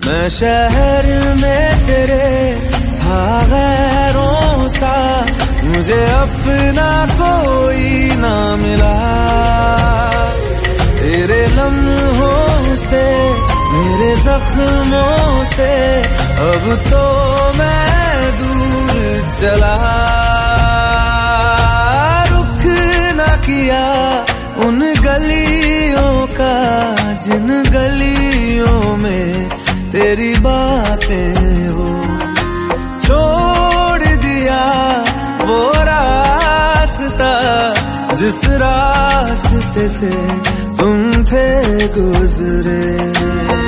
मैं शहर में तेरे था गैरों सा, मुझे अपना कोई ना मिला। तेरे लम्हों से, मेरे जख्मों से अब तो मैं दूर चला। रुख ना किया उन गलियों का, जिन गलियों में तेरी बातें हो। छोड़ दिया वो रास्ता, जिस रास्ते से तुम थे गुजरे।